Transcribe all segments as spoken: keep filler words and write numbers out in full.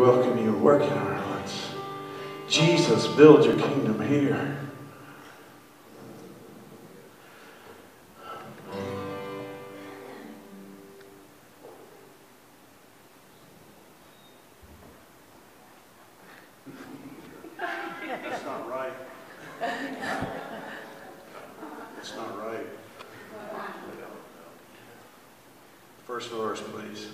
welcome you to work in our hearts. Jesus, build your kingdom here. That's not right. That's not right. First verse, please.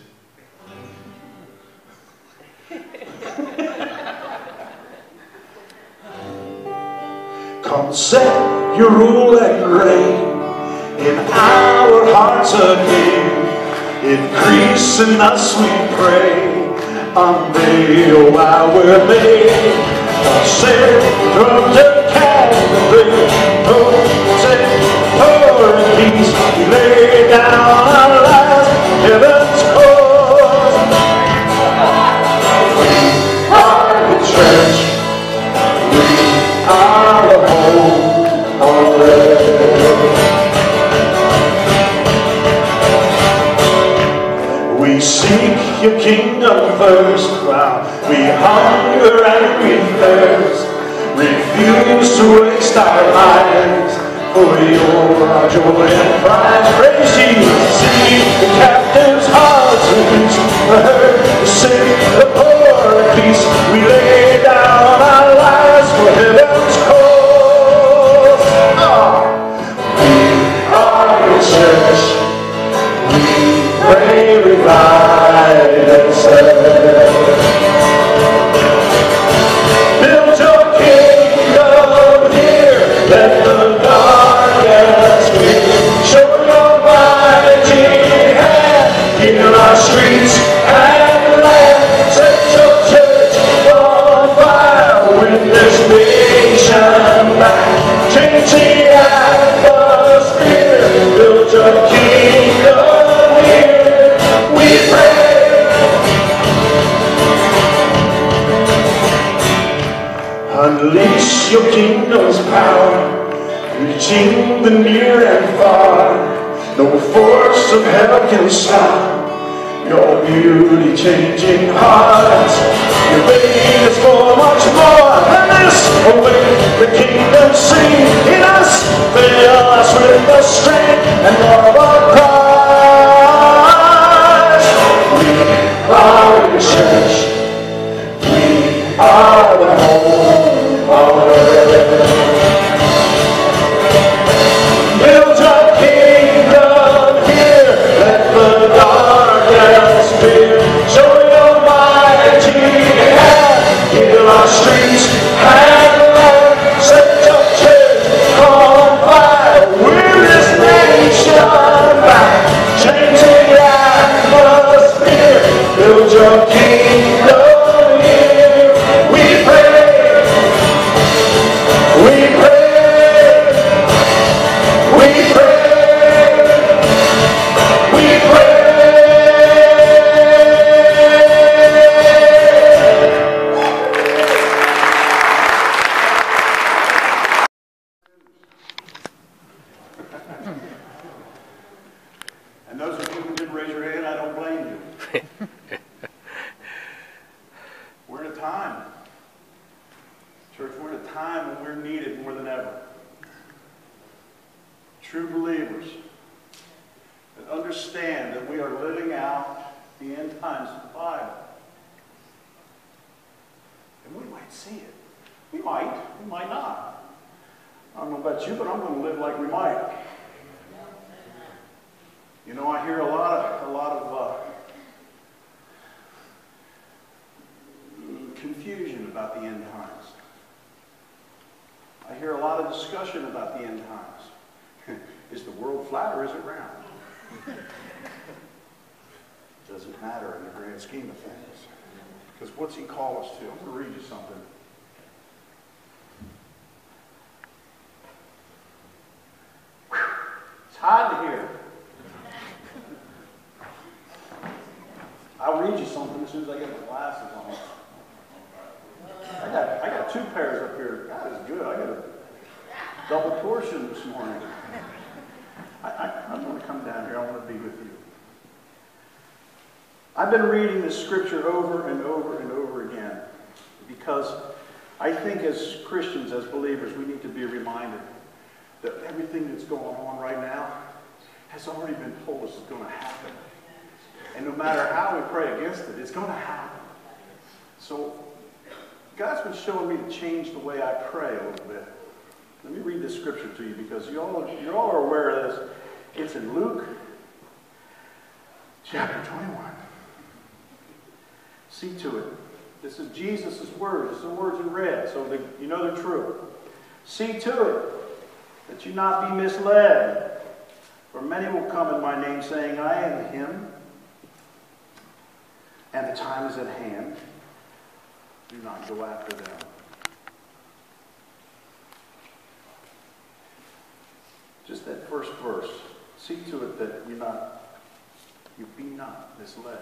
Come set your rule and reign in our hearts again. Increase in us, we pray. Unveil why we're made. Come set from the Calvary. Oh, set for peace. We lay down our lives. Heaven's cause. We are the church. Our home on earth. We seek your kingdom first, while we hunger and we thirst. Refuse to waste our lives, for you're our joy and prize. Praise Jesus, see the captives' hearts release, the hurt, the sick, the poor at peace. We lay down our lives for heaven's cause. Oh. We are the church. We pray, revive, and serve. Build your kingdom here. Let the darkness flee. Show your mighty hand. Heal our streets and land. Set your church on fire. Win this nation back. Change the atmosphere. Build your kingdom here. We pray. Unleash your kingdom's power, reaching the near and far. No force of hell can stop your beauty changing hearts. You made us for much more than this. Awake the kingdom, sing in us. Fill us with the strength and love of Christ. We are the church. We are the home on earth. Build your kingdom here. Let the darkness fear. Show your mighty hand. Heal our streets and land. Set your church on fire. Win this nation back. Change the atmosphere. Build your kingdom. And those of you who didn't raise your hand, I don't blame you. We're in a time, church, we're in a time when we're needed more than ever. True believers that understand that we are living out the end times of the Bible. And we might see it. We might, we might not. I don't know about you, but I'm going to live like we might. You know, I hear a lot of, a lot of uh, confusion about the end times. I hear a lot of discussion about the end times. Is the world flat or is it round? Doesn't matter in the grand scheme of things. Because what's he call us to? I'm going to read you something. Whew. It's hot in here. I'll read you something as soon as I get my glasses on. I got, I got two pairs up here. God is good. I got a double portion this morning. I, I, I want to come down here. I want to be with you. I've been reading this scripture over and over and over again because I think as Christians, as believers, we need to be reminded that everything that's going on right now has already been told us is going to happen. And no matter how we pray against it, it's going to happen. So God's been showing me to change the way I pray a little bit. Let me read this scripture to you because you all, you all are aware of this. It's in Luke chapter twenty-one. See to it. This is Jesus' words. This is the words in red, so they, you know they're true. See to it that you not be misled. For many will come in my name, saying, I am him, and the time is at hand. Do not go after them. Just that first verse. See to it that you not, you be not misled.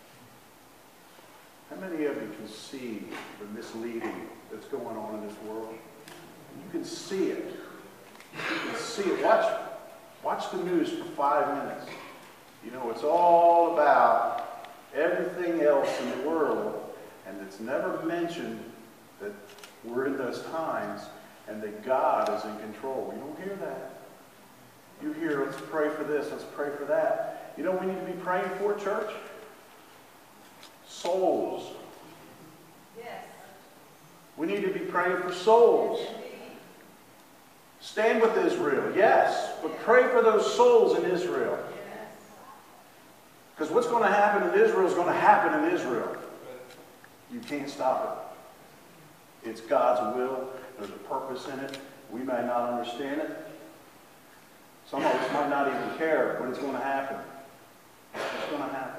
How many of you can see the misleading that's going on in this world? You can see it. You can see it. Watch, watch the news for five minutes. You know, it's all about everything else in the world, and it's never mentioned that we're in those times and that God is in control. You don't hear that. You hear, let's pray for this, let's pray for that. You know what we need to be praying for, church? Souls. Yes. We need to be praying for souls. Stand with Israel, yes, but pray for those souls in Israel. Because what's going to happen in Israel is going to happen in Israel. You can't stop it. It's God's will. There's a purpose in it. We may not understand it. Some of us might not even care, but it's going to happen. It's going to happen.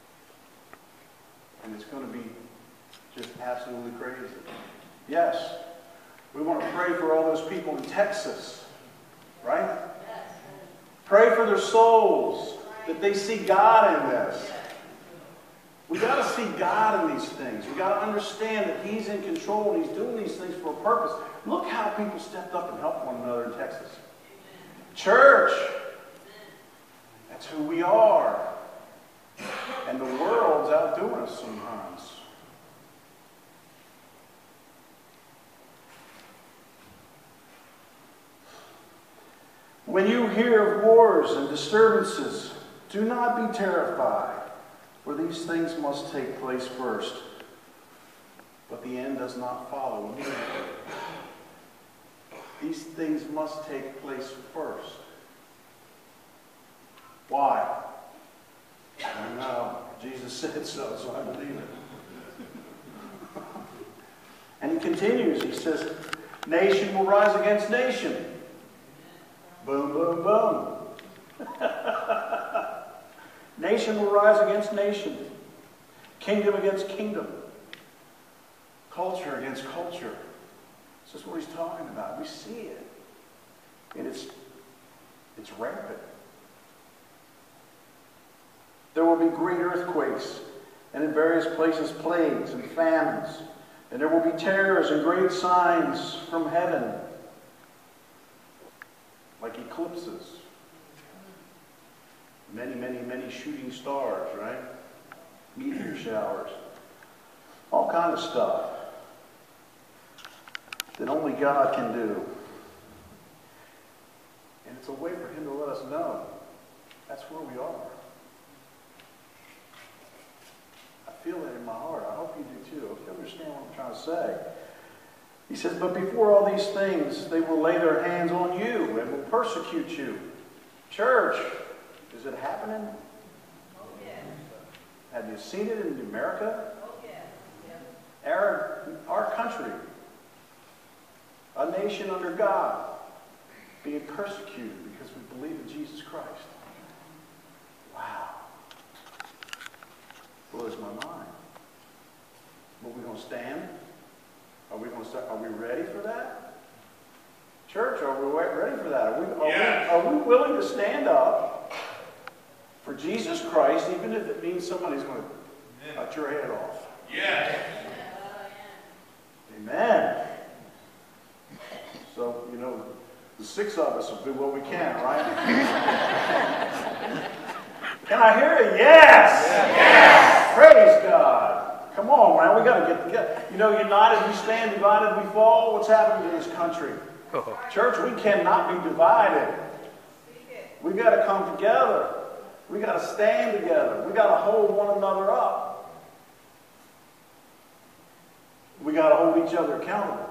And it's going to be just absolutely crazy. Yes, we want to pray for all those people in Texas, right? Pray for their souls, that they see God in this. We got to see God in these things. We got to understand that He's in control and He's doing these things for a purpose. Look how people stepped up and helped one another in Texas. Church, that's who we are. And the world's outdoing us sometimes. When you hear of wars and disturbances, do not be terrified, for these things must take place first. But the end does not follow immediately. These things must take place first. Why? I don't know. Jesus said so, so I believe it. And he continues. He says, nation will rise against nation. Boom, boom, boom. Nation will rise against nation. Kingdom against kingdom. Culture against culture. This is what he's talking about. We see it. And it's, it's rampant. There will be great earthquakes, and in various places plagues and famines. And there will be terrors and great signs from heaven, like eclipses. Many, many, many shooting stars, right? Meteor showers. All kind of stuff that only God can do. And it's a way for Him to let us know that's where we are. I feel that in my heart. I hope you do too. I hope you understand what I'm trying to say. He says, but before all these things, they will lay their hands on you and will persecute you. Church, is it happening? Oh, yeah. Have you seen it in America? Oh, yeah. Yeah. Our, our country, a nation under God, being persecuted because we believe in Jesus Christ. Wow. Blows my mind. But we going to stand? Are we going to start? Are we ready for that? Church, are we ready for that? Are we, are, Yes. we, are we willing to stand up for Jesus Christ, even if it means somebody's going to cut your head off? Yes. Amen. So, you know, the six of us will do what we can, right? Can I hear a yes? Yes. Yes. Praise God. Come on, man. We got to get together. You know, united we stand, divided we fall. What's happening to this country? Church, we cannot be divided. We got to come together. We got to stand together. We got to hold one another up. We got to hold each other accountable.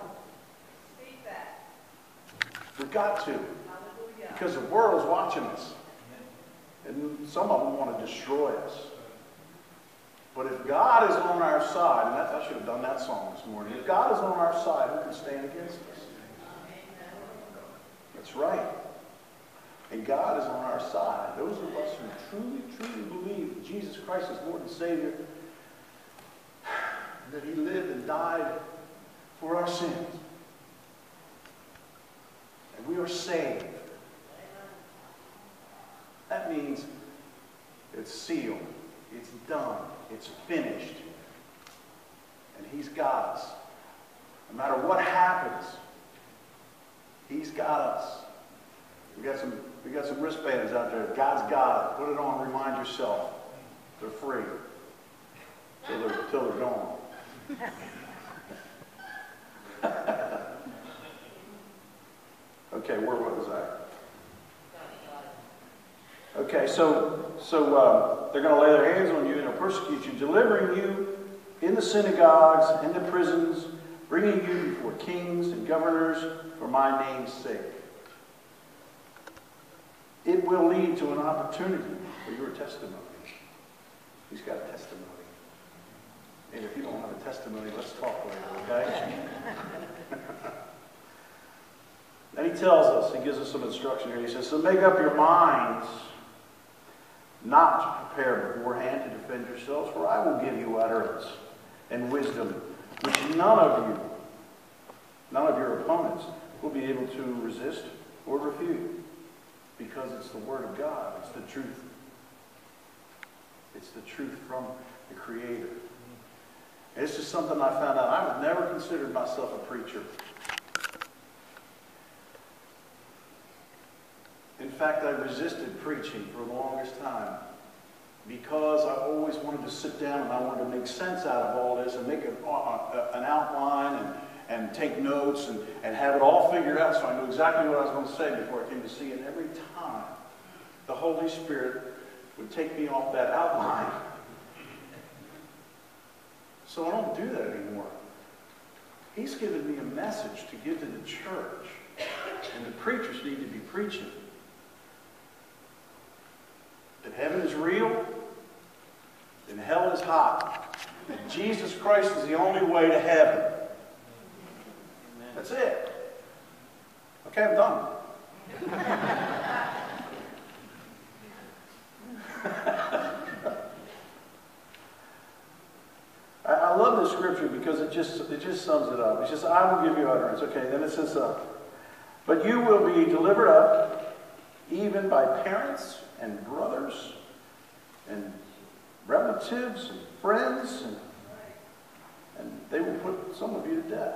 We've got to. Because the world is watching us. And some of them want to destroy us. But if God is on our side, and that, I should have done that song this morning. If God is on our side, who can stand against us? That's right. And God is on our side. Those of us who truly, truly believe that Jesus Christ is Lord and Savior, that He lived and died for our sins. And we are saved. That means it's sealed. It's done. It's finished. And He's got us. No matter what happens, He's got us. We got some we got some wristbands out there. God's got it. Put it on, remind yourself. They're free. Till they're till they're gone. Okay, where was I? Okay, so so uh, they're going to lay their hands on you and they'll persecute you, delivering you in the synagogues, in the prisons, bringing you before kings and governors for my name's sake. It will lead to an opportunity for your testimony. Who's got a testimony? And if you don't have a testimony, let's talk later, okay? Then he tells us, he gives us some instruction here. He says, so make up your minds not to prepare beforehand to defend yourselves, for I will give you utterance and wisdom, which none of you, none of your opponents, will be able to resist or refute, because it's the Word of God. It's the truth. It's the truth from the Creator. And it's just something I found out. I would never considered myself a preacher. In fact, I resisted preaching for the longest time because I always wanted to sit down and I wanted to make sense out of all this and make an, uh, an outline and, and take notes and, and have it all figured out so I knew exactly what I was going to say before I came to see it. And every time the Holy Spirit would take me off that outline. So I don't do that anymore. He's given me a message to give to the church. And the preachers need to be preaching. That heaven is real, and hell is hot. That Jesus Christ is the only way to heaven. Amen. That's it. Okay, I'm done. I, I love this scripture because it just it just sums it up. It says, I will give you utterance. Okay, then it says, uh, but you will be delivered up even by parents and brothers and relatives and friends, and, and they will put some of you to death.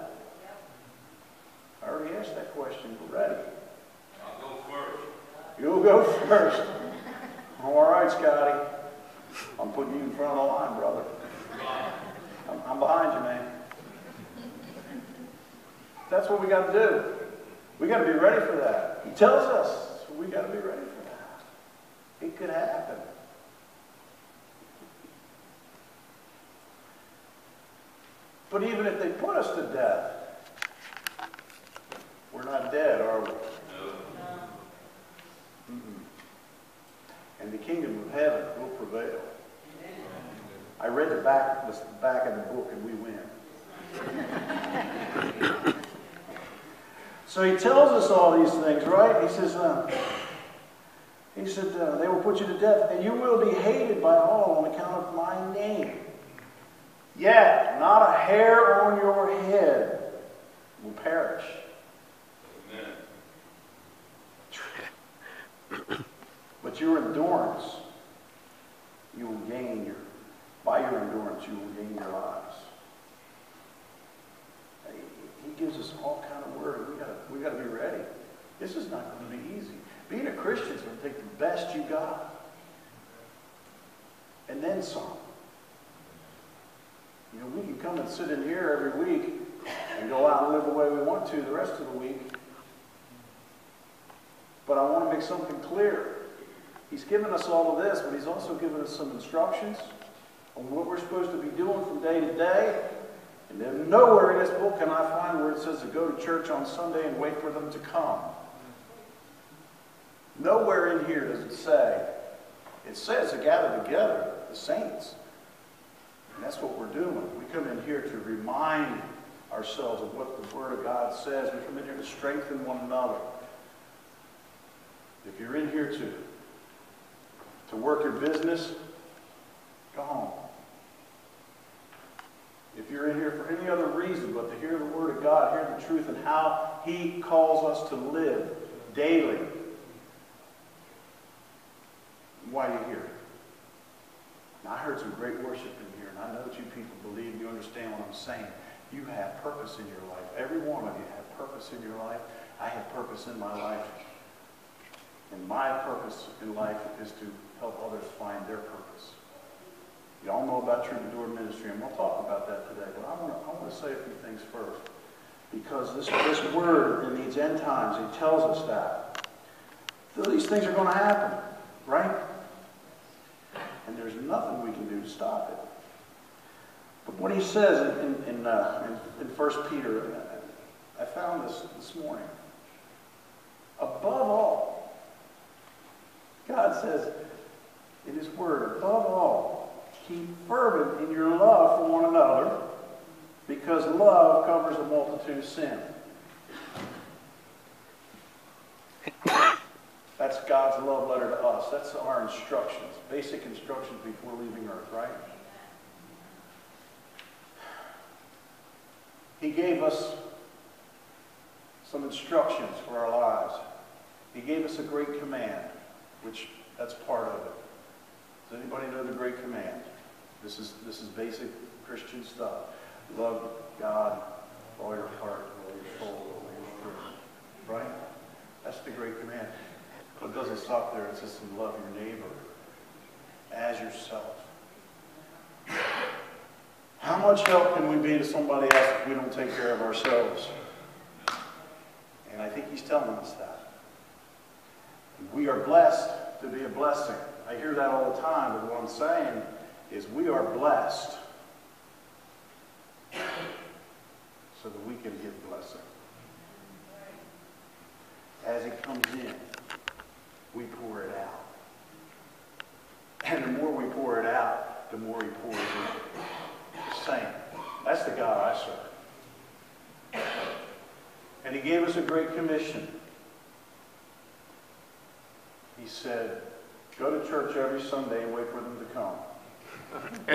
I already asked that question. We're ready. I'll go first. You'll go first. All right, Scotty. I'm putting you in front of the line, brother. I'm, I'm behind you, man. That's what we got to do. We got to be ready for that. He tells us we got to be ready for that. It could happen. But even if they put us to death, we're not dead, are we? No. Mm-mm. And the kingdom of heaven will prevail. Amen. I read the back, the back of the book and we win. So he tells us all these things, right? He says, uh, he said, uh, they will put you to death, and you will be hated by all on account of my name. Yet, not a hair on your head will perish. Amen. But your endurance, you will gain your, by your endurance, you will gain your lives. He gives us all kind of word. We gotta, we gotta be ready. This is not going to be easy. Being a Christian is going to take the best you got. And then some. You know, we can come and sit in here every week and go out and live the way we want to the rest of the week. But I want to make something clear. He's given us all of this, but he's also given us some instructions on what we're supposed to be doing from day to day. And then nowhere in this book can I find where it says to go to church on Sunday and wait for them to come. Nowhere in here does it say. It says to gather together, the saints. And that's what we're doing. We come in here to remind ourselves of what the Word of God says. We come in here to strengthen one another. If you're in here to, to work your business, go home. If you're in here for any other reason but to hear the Word of God, hear the truth and how He calls us to live daily, why are you here? Now, I heard some great worship in here, and I know that you people believe, you understand what I'm saying. You have purpose in your life. Every one of you have purpose in your life. I have purpose in my life. And my purpose in life is to help others find their purpose. You all know about Troubadour ministry, and we'll talk about that today. But I want to, I want to say a few things first. Because this, this word in these end times, it tells us that. So these things are going to happen, right? And there's nothing we can do to stop it. But what he says in, in, uh, in, in First Peter, I found this this morning. Above all, God says in His Word, above all, keep fervent in your love for one another, because love covers a multitude of sin. That's God's love letter to us. That's our instructions, basic instructions before leaving earth, right? He gave us some instructions for our lives. He gave us a great command, which that's part of it. Does anybody know the great command? This is this is basic Christian stuff. Love God with all your heart, with all your soul, with all your strength. Right? That's the great command. But it doesn't stop there. It says to love your neighbor as yourself. How much help can we be to somebody else if we don't take care of ourselves? And I think He's telling us that. We are blessed to be a blessing. I hear that all the time, but what I'm saying is we are blessed so that we can give blessing. As He comes in, we pour it out. And the more we pour it out, the more He pours in. The same. That's the God I serve. And He gave us a great commission. He said, go to church every Sunday and wait for them to come.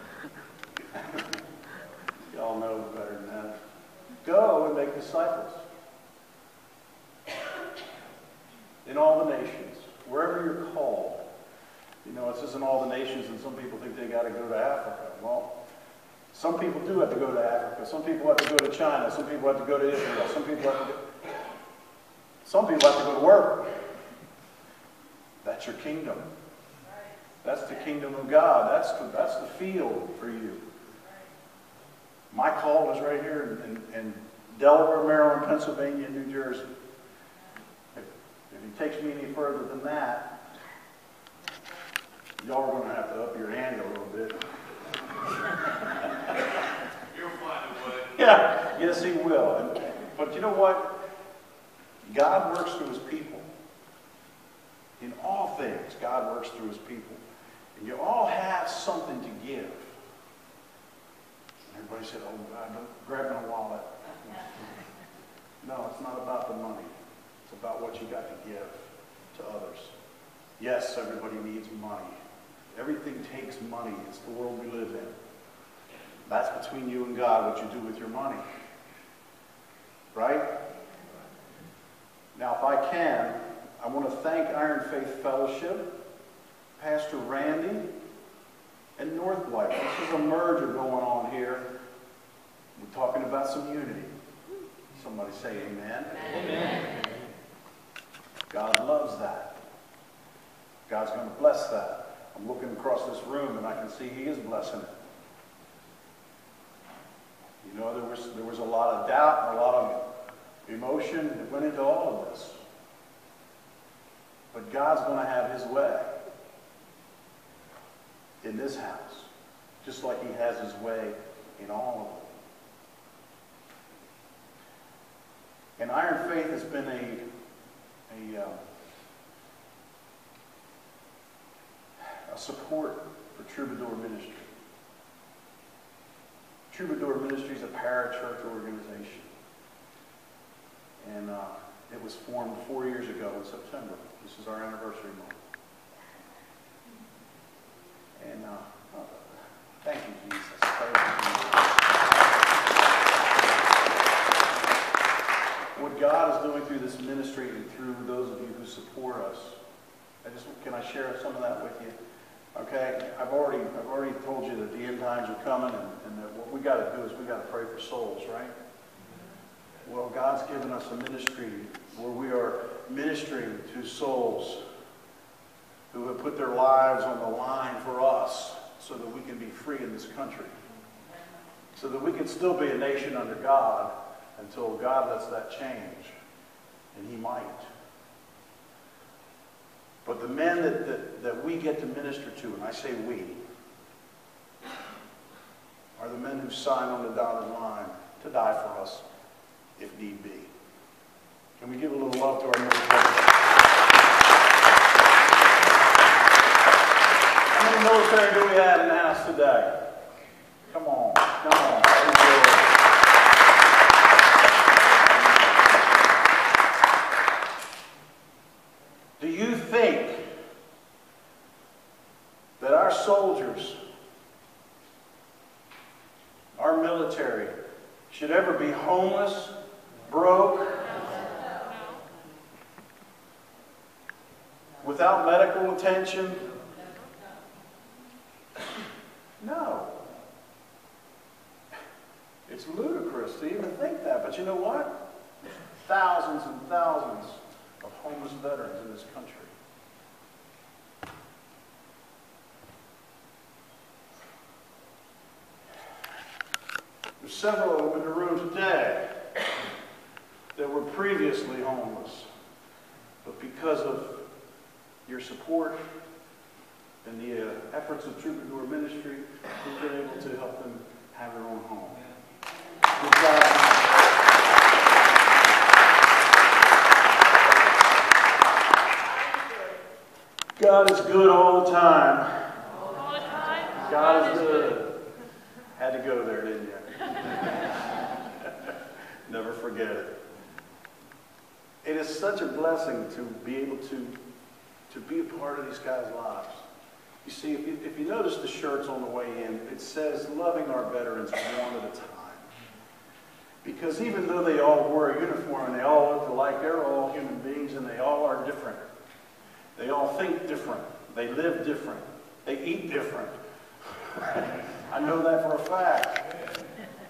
Y'all know better than that. Go and make disciples. In all the nations, wherever you're called. You know, it says in all the nations, and some people think they got to go to Africa. Well, some people do have to go to Africa. Some people have to go to China. Some people have to go to Israel. Some people have to go, some people have to go to work. That's your kingdom. That's the kingdom of God. That's the, that's the field for you. My call is right here in, in, in Delaware, Maryland, Pennsylvania, and New Jersey. If, if He takes me any further than that, y'all are going to have to up your ante a little bit. You'll find a way. Yeah, yes, He will. And, but you know what? God works through His people. In all things, God works through His people. And you all have something to give. And everybody said, oh, God, don't grab my wallet. No, it's not about the money. It's about what you got to give to others. Yes, everybody needs money. Everything takes money. It's the world we live in. That's between you and God, what you do with your money. Right? Now, if I can, I want to thank Iron Faith Fellowship, Pastor Randy, and Northlight. This is a merger going on here. We're talking about some unity. Somebody say amen. Amen. God loves that. God's going to bless that. I'm looking across this room and I can see He is blessing it. You know, there was, there was a lot of doubt and a lot of emotion that went into all of this. But God's going to have his way in this house, just like he has his way in all of them. And Iron Faith has been a, a, uh, a support for Troubadour Ministry. Troubadour Ministry is a parachurch organization. And uh, it was formed four years ago in September. This is our anniversary month. And uh, oh, thank you, Jesus. Thank you, Jesus. What God is doing through this ministry and through those of you who support us, I just can I share some of that with you? Okay, I've already I've already told you that the end times are coming, and, and that what we got to do is we got to pray for souls, right? Well, God's given us a ministry where we are ministering to souls who have put their lives on the line for us so that we can be free in this country. So that we can still be a nation under God until God lets that change. And he might. But the men that, that, that we get to minister to, and I say we, are the men who sign on the dotted line to die for us if need be. Can we give a little love to our military? How many military do we have in the house today? Come on, come on. Do you think that our soldiers, our military, should ever be homeless, broke, without medical attention? No. It's ludicrous to even think that. But you know what? Thousands and thousands of homeless veterans in this country. There's several of them in the room today that were previously homeless. But because of your support and the uh, efforts of Troubadour Ministry, we've been able to help them have their own home. God is good all the time. All the time. God is good. Had to go there, didn't you? Never forget it. It is such a blessing to be able to, to be a part of these guys' lives. You see, if you, if you notice the shirts on the way in, it says, loving our veterans one at a time. Because even though they all wore a uniform and they all look alike, they're all human beings and they all are different. They all think different. They live different. They eat different. I know that for a fact.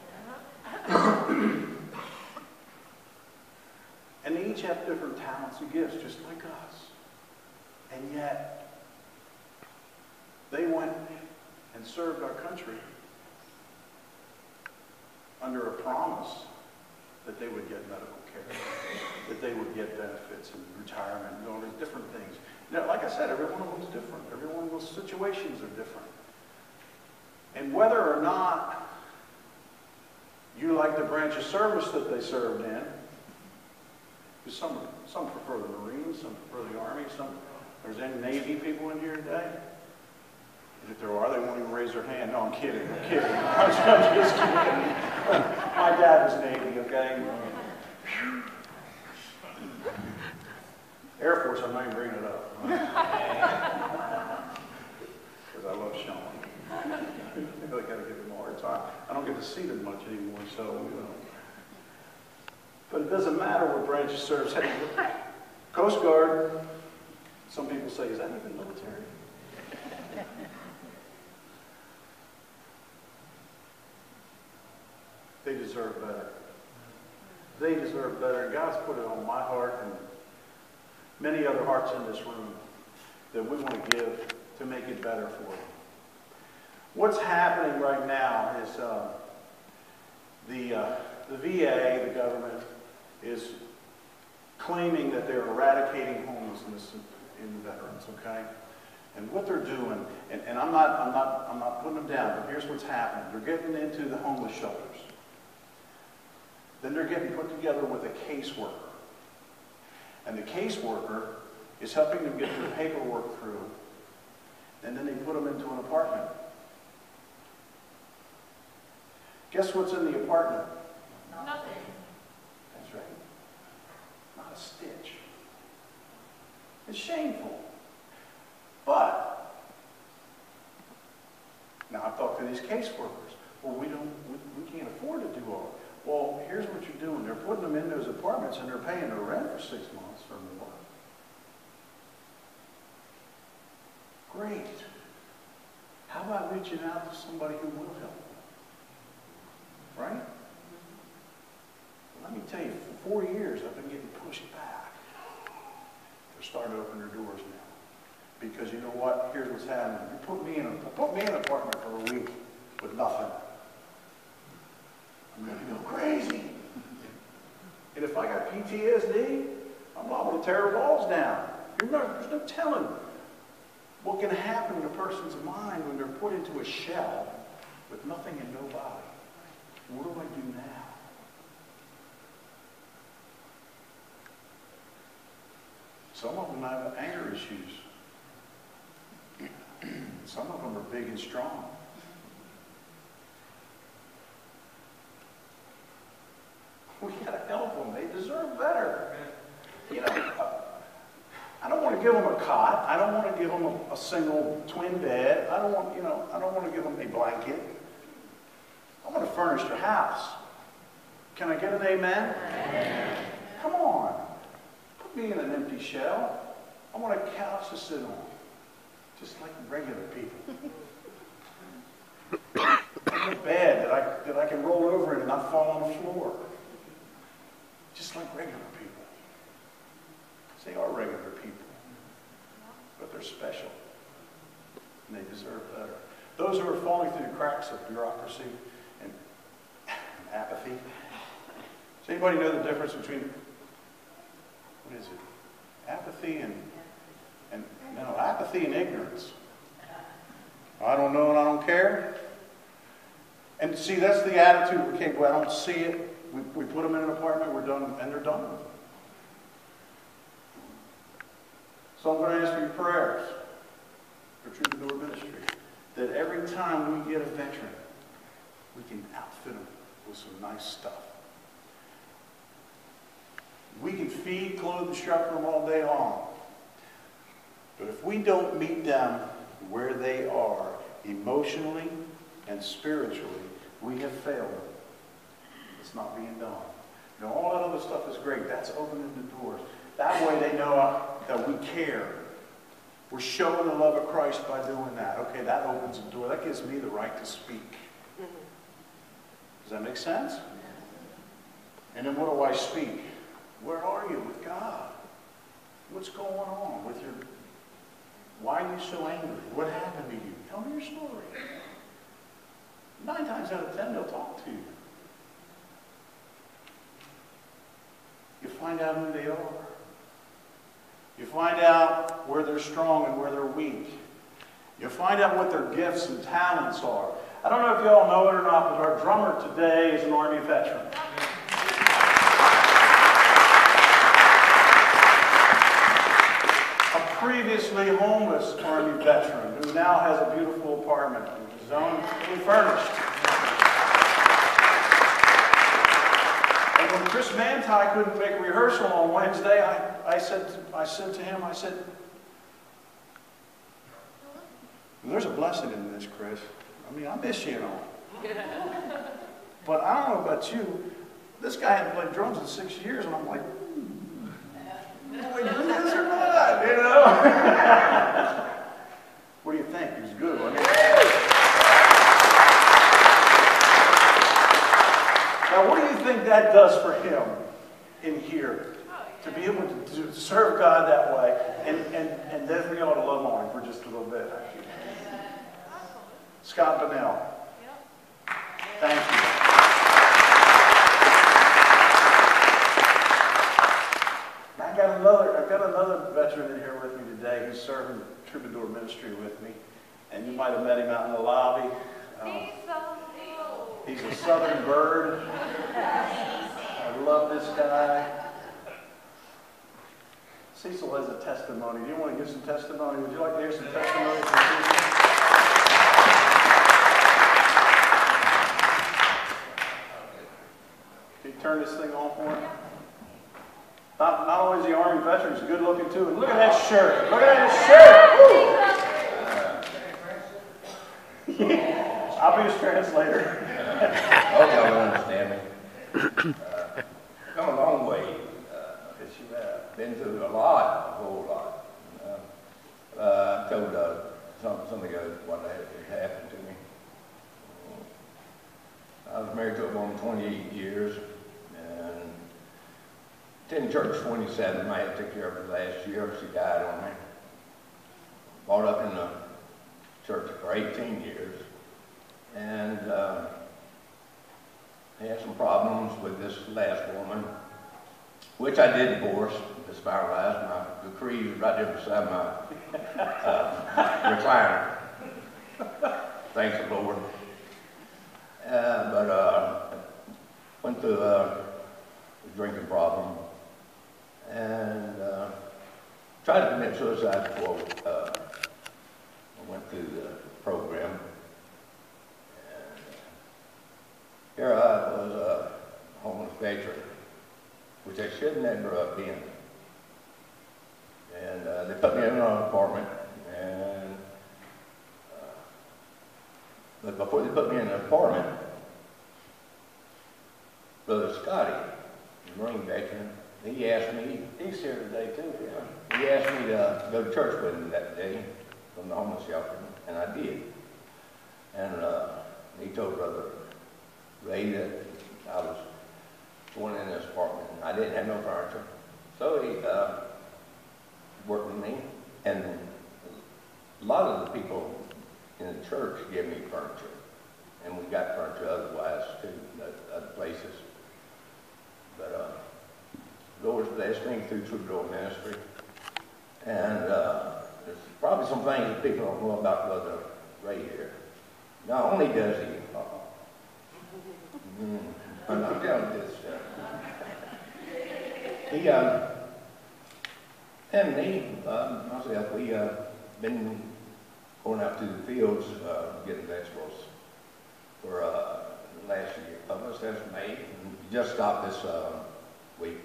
And they each have different talents and gifts, just like us. And yet, they went and served our country under a promise that they would get medical care, that they would get benefits and retirement and all these different things. Now, like I said, every one of them is different. Every one of those situations are different. And whether or not you like the branch of service that they served in, because some, some prefer the Marines, some prefer the Army, some, there's any Navy people in here today? If there are, they won't even raise their hand. No, I'm kidding, I'm kidding. I'm just kidding. My dad was Navy, okay? Air Force, I'm not even bringing it up. Because I love Sean. I really got to give him a hard time. I don't get to see them much anymore, so, you know. But it doesn't matter what branch of service. Coast Guard, some people say, is that even military? They deserve better. They deserve better. And God's put it on my heart and many other hearts in this room that we want to give to make it better for them. What's happening right now is uh, the the V A, the government, is claiming that they're eradicating homelessness in veterans, okay? And what they're doing, and, and I'm not, I'm not, I'm not putting them down, but here's what's happening. They're getting into the homeless shelters. Then they're getting put together with a caseworker. And the caseworker is helping them get their paperwork through. And then they put them into an apartment. Guess what's in the apartment? Nothing. That's right. Not a stitch. It's shameful. But, now I've talked to these caseworkers. Well, we don't, we, we can't afford to do all. Well, here's what you're doing. They're putting them in those apartments and they're paying their rent for six months or more. Great. How about reaching out to somebody who will help them? Right? Let me tell you, for four years I've been getting pushed back. They're starting to open their doors now. Because you know what? Here's what's happening. You put me in a, put me in an apartment for a week with nothing. I'm going to go crazy. And if I got P T S D, I'm liable to tear the walls down. You're not, there's no telling what can happen in a person's mind when they're put into a shell with nothing and nobody. What do I do now? Some of them have anger issues. Some of them are big and strong. We got to help them. They deserve better. You know, I don't want to give them a cot. I don't want to give them a, a single twin bed. I don't want, you know, I don't want to give them a blanket. I want to furnish their house. Can I get an amen? Amen. Come on. Put me in an empty shell. I want a couch to sit on. Just like regular people. A bed that I, that I can roll over in and not fall on the floor. Just like regular people. They are regular people. But they're special. And they deserve better. Those who are falling through the cracks of bureaucracy and apathy. Does anybody know the difference between, what is it? Apathy and, and no, apathy and ignorance. I don't know and I don't care. And see, that's the attitude. Okay, well, I don't see it. We, we put them in an apartment, we're done, and they're done with it. So I'm going to ask for your prayers for Troubadour Ministry, that every time we get a veteran, we can outfit them with some nice stuff. We can feed, clothe, and shelter them all day long. But if we don't meet them where they are, emotionally and spiritually, we have failed them. It's not being done. You know, all that other stuff is great. That's opening the doors. That way they know that we care. We're showing the love of Christ by doing that. Okay, that opens the door. That gives me the right to speak. Does that make sense? And then what do I speak? Where are you with God? What's going on with your... Why are you so angry? What happened to you? Tell me your story. Nine times out of ten, they'll talk to you. You find out who they are. You find out where they're strong and where they're weak. You find out what their gifts and talents are. I don't know if you all know it or not, but our drummer today is an Army veteran. A previously homeless Army veteran who now has a beautiful apartment with his own, fully furnished. And when Chris Manti couldn't make a rehearsal on Wednesday, I, I, said, to, I said to him, I said, there's a blessing in this, Chris. I mean, I miss you and all. But I don't know about you. This guy hadn't played drums in six years, and I'm like, do I do this or not? You know? What do you think? He was good, wasn't he? Now, what do you think that does for him in here? To be able to, to serve God that way, and, and, and then we ought to love on him for just a little bit. Scott Bonnell. Thank you. serve in Troubadour ministry with me. And you might have met him out in the lobby. Um, He's so cool. he's a southern bird. I love this guy. Cecil has a testimony. Do you want to give some testimony? Would you like to hear some testimony from Cecil? Can you turn this thing on for me? Not, not only is he Army veteran, he's good looking too. And look at that shirt. Look at that shirt. I'll be his translator. I hope y'all will understand me. Uh, come a long way. Uh, Yes, you have. been through a lot, a whole lot. Uh, uh, I told uh, some, some of you what had happened to me. I was married to a woman twenty-eight years, and attended church twenty-seven. I had to take care of her last year. She died on me. Brought up in the church for eighteen years, and uh, had some problems with this last woman, which I did divorce. It's finalized. My decree is right there beside my uh, recliner. Thanks the Lord. Uh, but uh, went through uh, a drinking problem and uh, tried to commit suicide before uh, I went through the program. And here I was a homeless veteran, which I should never have been. And uh, they put me in an apartment, and uh, but before they put me in an apartment, Brother Scotty, the Marine veteran, he asked me, He's here today too. Yeah. he asked me to go to church with him that day from the homeless shelter, and I did. And uh, he told Brother Ray that I was going in this apartment, and I didn't have no furniture. So he uh, worked with me, and a lot of the people in the church gave me furniture, and we got furniture otherwise too, at other places. But uh, the Lord's blessed me through Troubadour ministry, and uh, there's probably some things that people don't know about Brother Ray here. Not only does he, uh, mm, I'm I'm telling you this, uh, he, uh, and me, uh, myself, we uh, been going out to the fields uh, getting vegetables for uh, last year, almost since May. And just stopped this uh, week.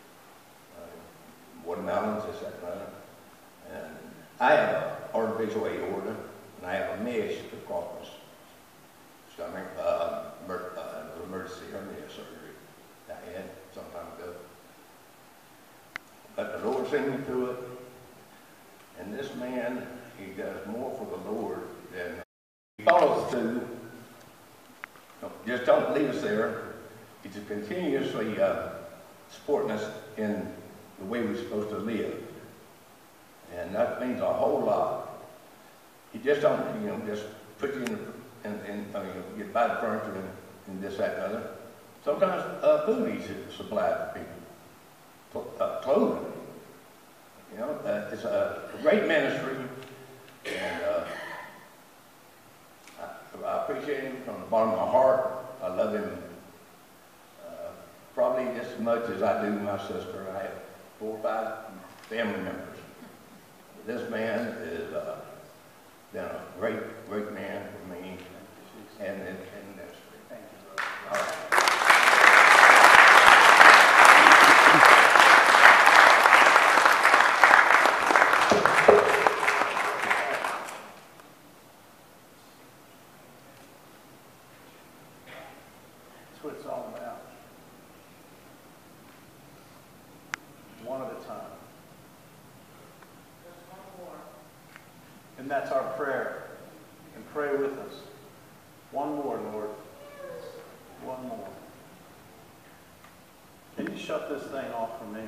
Uh, watermelons, this, that, and other. And I have an artificial aorta, and I have a mesh across my stomach, uh, emer uh, emergency hernia surgery that I had some time ago. But the Lord sent me through it, and this man, he does more for the Lord than he follows through. Just don't leave us there. He's just continuously uh, supporting us in the way we're supposed to live, and that means a whole lot. He just don't, you know, just put you in, the, in, in uh, you know, get by the furniture and, and this, that, and other. Sometimes uh, food he's supplied to people, uh, clothing. You know, uh, it's a great ministry, and uh, I, I appreciate him from the bottom of my heart. I love him uh, probably just as much as I do my sister. I have four or five family members. This man has uh, been a great, great man for me and in ministry. Thank you, brother. All right. That's what it's all about. One at a time. And that's our prayer. And pray with us. One more, Lord. One more. Can you shut this thing off for me?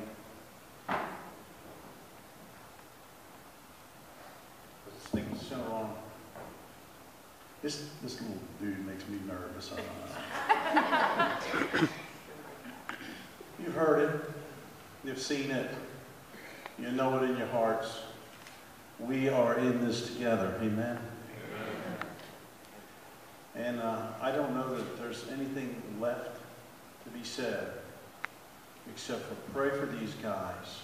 This thing is sooner on. This, this little dude makes me nervous. I don't know. You've heard it. You've seen it. You know it in your hearts. we are in this together. Amen. And uh, I don't know that there's anything left to be said except for pray for these guys,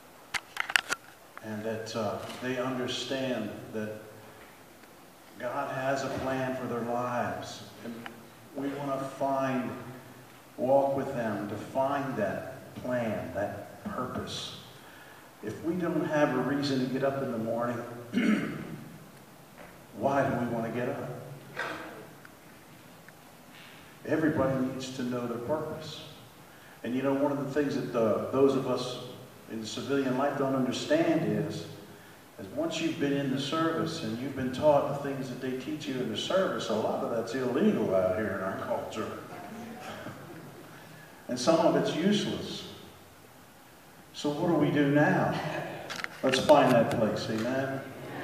and that uh, they understand that God has a plan for their lives. And we want to find, walk with them to find that plan, that purpose. If we don't have a reason to get up in the morning, why do we want to get up? Everybody needs to know their purpose. And you know, one of the things that uh, those of us in the civilian life don't understand is, is once you've been in the service and you've been taught the things that they teach you in the service, a lot of that's illegal out here in our culture. And some of it's useless. So what do we do now? Let's find that place, amen?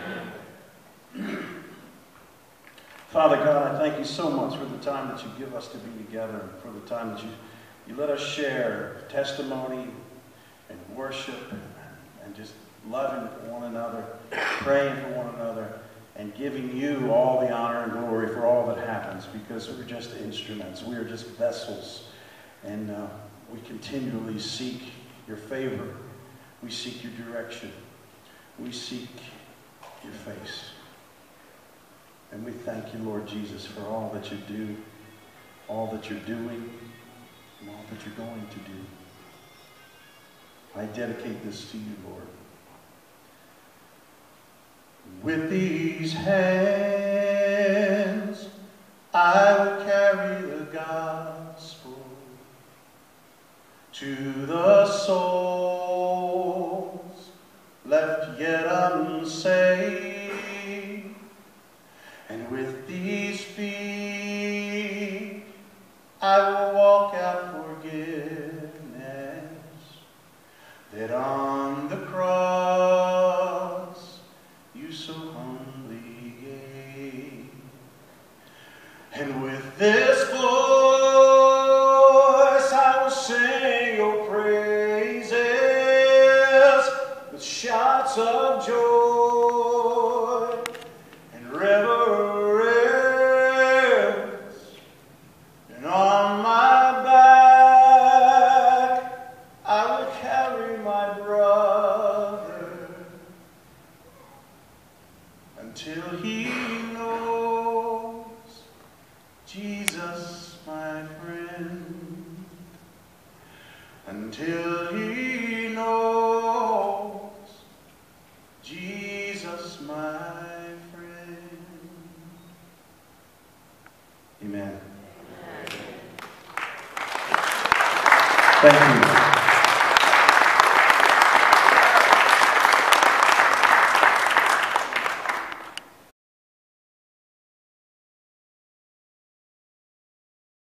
Father God, I thank you so much for the time that you give us to be together, and for the time that you, you let us share testimony and worship and, and just loving one another, praying for one another, and giving you all the honor and glory for all that happens, because we're just instruments. We are just vessels. And uh, we continually seek your favor. We seek your direction. We seek your face. And we thank you, Lord Jesus, for all that you do, all that you're doing, and all that you're going to do. I dedicate this to you, Lord. With these hands, I will carry the gospel to the souls left yet unsaved. And with these feet, I will walk out forgiveness that on the cross you so humbly gave. And with this voice I will sing your praises with shouts of joy and reverence. And on my back I will carry my brother until he knows Jesus, my friend, until he knows Jesus, my friend. Amen. Thank you.